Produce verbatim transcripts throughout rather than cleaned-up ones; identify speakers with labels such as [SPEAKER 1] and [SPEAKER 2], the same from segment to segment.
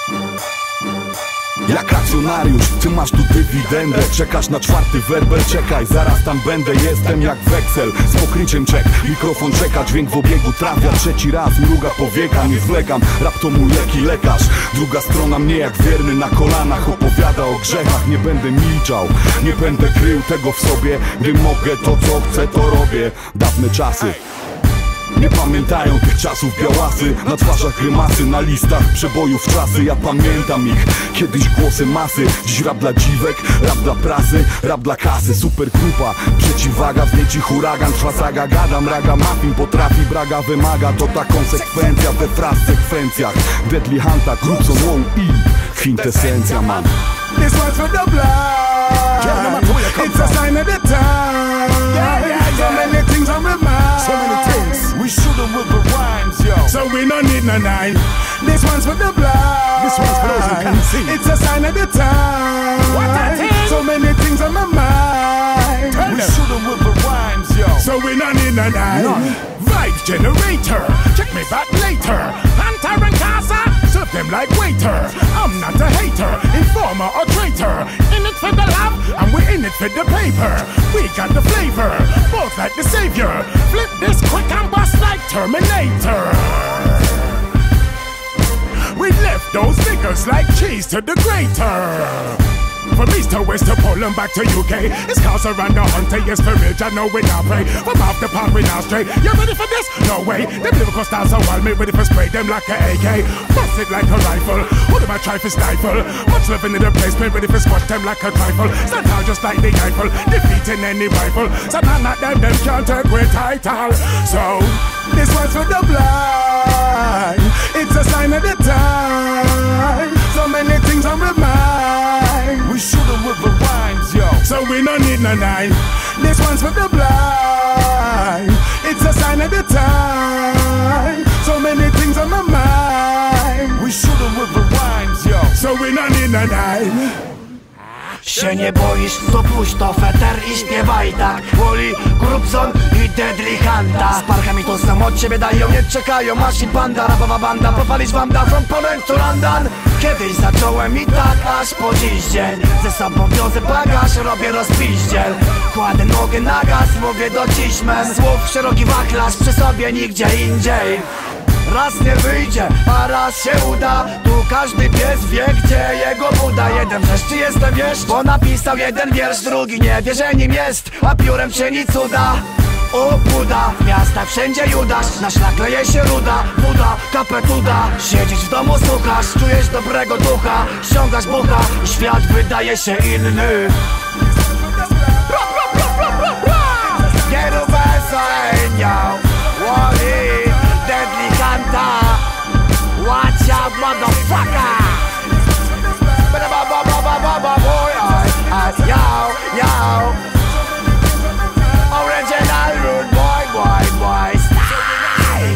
[SPEAKER 1] Jak akcjonariusz, ty masz tu dywidendę. Czekasz na czwarty werbel, czekaj, zaraz tam będę. Jestem jak weksel, z pokryciem czek. Mikrofon czeka, dźwięk w obiegu trafia. Trzeci raz mruga powieka, nie zwlekam. Rap to mój leki lekarz. Druga strona mnie jak wierny na kolanach opowiada o grzechach. Nie będę milczał, nie będę krył tego w sobie. Gdy mogę, to co chcę, to robię. Dawne czasy nie pamiętają tych czasów, białasy. Na twarzach grymasy, na listach przebojów czasy. Ja pamiętam ich, kiedyś głosy masy. Dziś rap dla dziwek, rap dla prasy, rap dla kasy. Super grupa, przeciwwaga, wnieci huragan. Trwa saga, gadam, raga, muffin potrafi, braga wymaga. To ta konsekwencja we fraz sekwencjach. Deadly Hunta, Grubson, Wow i kwintesencja, man.
[SPEAKER 2] This one's for the blind. It's a sign of the time. Yeah, yeah, so many things on my mind.
[SPEAKER 3] So many things. We shoot them with the rhymes, yo.
[SPEAKER 2] So we don't need no nine. This one's for the blind.
[SPEAKER 3] This one's for those who can't see.
[SPEAKER 2] It's a sign of the time.
[SPEAKER 3] What a thing.
[SPEAKER 2] So many things on my mind.
[SPEAKER 3] We shoot them with the rhymes, yo.
[SPEAKER 2] So we don't need no nine.
[SPEAKER 3] None.
[SPEAKER 2] Vibe generator. Check me back later. Hunter and Casa. Serve them like waiter. I'm not a hater, informer or traitor. In it for the love, and we're in it for the paper. We got the flavor, both like the savior. Flip this quick and bust like Terminator. We left those niggas like cheese to the grater. From east to west to Poland back to U K. It's cars around the hunter, yes for real, I know we not pray. From off the park we not stray. You ready for this? No way. Them lyrical styles are wild, me ready for spray them like a A K. Bust it like a rifle, all of my try for stifle. Much living in the place, me ready for squash them like a trifle. Stand out just like the Eiffel, defeating any rival. So none of them, them can't take with title. So, this one's for the blind. It's a sign of the time. So many things on my mind.
[SPEAKER 3] We shoot them with the rhymes, yo.
[SPEAKER 2] So we don't need no nine. This one's for the blind. It's a sign of the time. So many things on my mind.
[SPEAKER 3] We shoot them with the rhymes, yo.
[SPEAKER 2] So we don't need no nine.
[SPEAKER 4] Się nie boisz, to puść to feter i śpiewaj tak. Woli, Grubson i Deadly Hunta. Z parkami to samo od ciebie dają, nie czekają. Masz i panda, rapowa banda, popalić wam da from Poland to London. Kiedyś zacząłem i tak aż po dziś dzień. Ze sobą wiozę bagaż, robię rozpiździel. Kładę nogę na gaz, mówię do ciśmem. Słów szeroki wachlarz, przy sobie nigdzie indziej. Raz nie wyjdzie, a raz się uda. Tu każdy pies wie, gdzie jego buda. Jeden wreszcie jestem, wiesz, bo napisał jeden wiersz. Drugi nie wie, że nim jest, a piórem czyni cuda. O Buda, w miastach wszędzie Judasz. Na szlak leje się ruda, woda, kapetuda. Siedzisz w domu, słuchasz, czujesz dobrego ducha. Ściągasz bucha i świat wydaje się inny. Get over sign, yo. Wally, Deadly Hunta. Watch out, motherfucker. Yo, yo. Original rude boy, boy, boy style.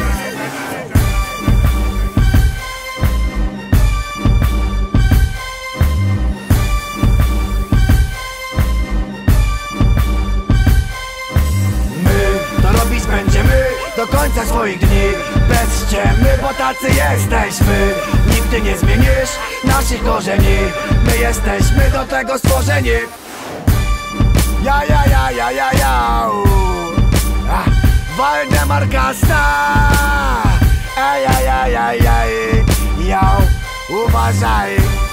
[SPEAKER 4] My to robić będziemy do końca swoich dni. Bez ściemy, bo tacy jesteśmy. Nigdy nie zmienisz naszych korzeni. My jesteśmy do tego stworzeni. Ja, ja, ja, ja, ja, ja. Ah, Waldemar Kasta. Ej, ej, ej, ej, ej. Yo, uważaj.